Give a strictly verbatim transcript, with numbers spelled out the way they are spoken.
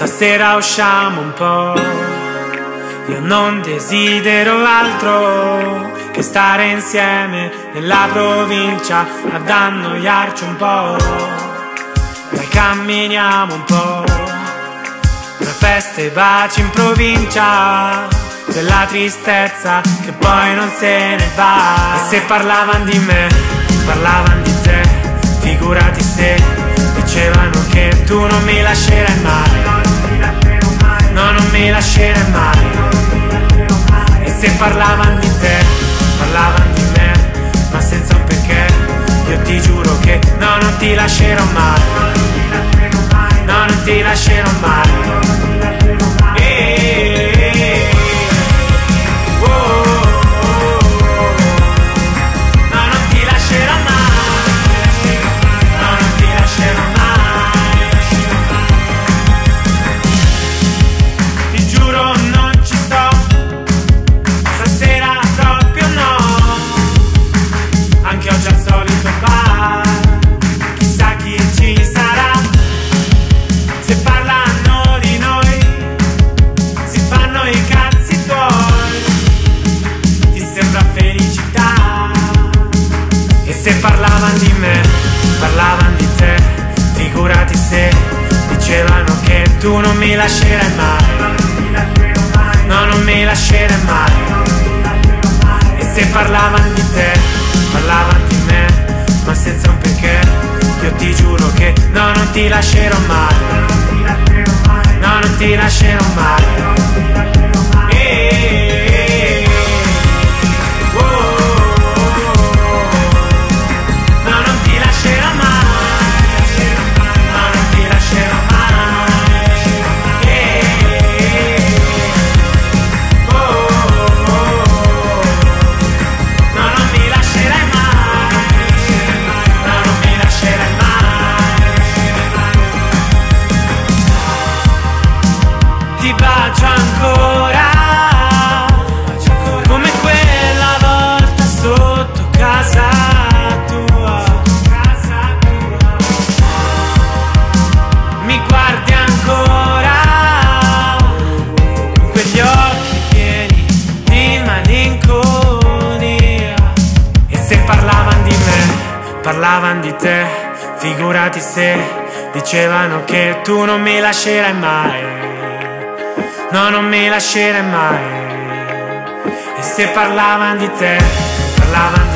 Stasera usciamo un po', io non desidero altro che stare insieme nella provincia ad annoiarci un po'. Dai, camminiamo un po', tra feste e baci in provincia, della tristezza che poi non se ne va. E se parlavan di me, parlavan di te, figurati se dicevano che tu non mi lascerai mai. No, non mi lascerai mai. E se parlavan di te, parlavan di me, ma senza un perché, io ti giuro che no, non ti lascerò mai. No, non ti lascerò mai. E oh, oh, oh. No, non ti lascerò mai. No, non ti lascerò mai. Ti giuro non ci sto, stasera proprio no. Anche oggi al solito bar, chissà chi ci sarà. Se parlano di noi, si fanno i cazzi tuoi. Ti sembra felicità? E se parlavan di me, parlavan di te, figurati se dicevano che tu non mi lascerai mai. No, non mi lascerai mai. E se parlavan di te, parlavan di me, ma senza un perché, io ti giuro che no, non ti lascerò mai. No, non ti lascerò mai. E oh, oh, oh. No, non ti lascerò mai. No, non ti lascerò mai. E oh, oh, oh. No, non mi lascerai mai. No, non mi lascerai mai. Ti bacio ancora, come quella volta sotto casa tua. Mi guardi ancora con quegli occhi pieni di malinconia. E se parlavan di me, parlavan di te, figurati se dicevano che tu non mi lascerai mai. No, non mi lascerai mai. E se parlavan di te, parlavan di